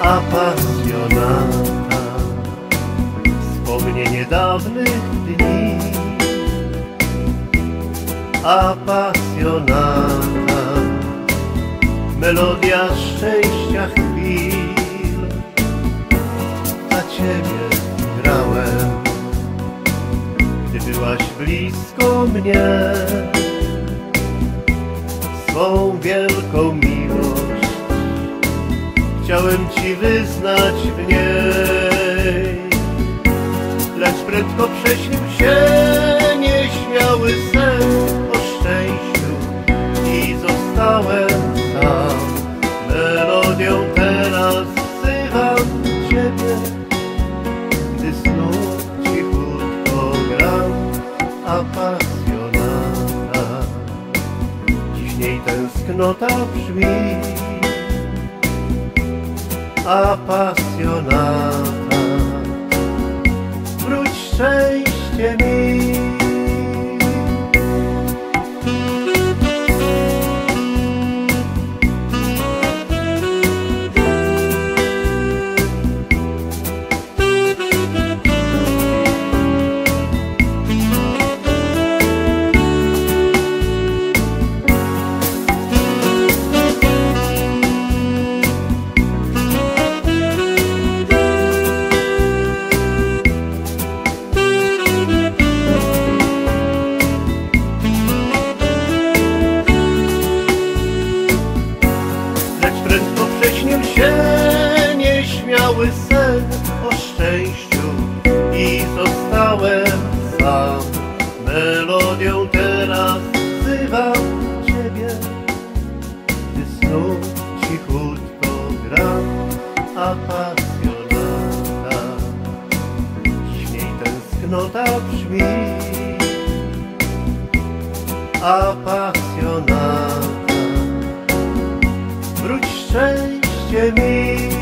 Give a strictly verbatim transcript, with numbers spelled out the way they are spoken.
apasjonata wspomnienie dawnych dni. Apasjonata, melodia szczęścia chwil. Za Ciebie grałem, gdy byłaś blisko mnie. Swą wielką miłość chciałem Ci wyznać w niej, lecz prędko prześnił się nieśmiały sen o szczęściu i zostałem sam. Melodią teraz wzywam Ciebie, gdy znów cichutko gram. Apasjonata, dziś w niej tęsknota brzmi. Apasjonata, wróć szczęście mi. Prześnił się nieśmiały sen o szczęściu i zostałem sam. Melodią teraz wzywam Ciebie, gdy znów cichutko gram. Apasjonata, dziś w niej tęsknota brzmi. Apasjonata, wróć szczęście mi.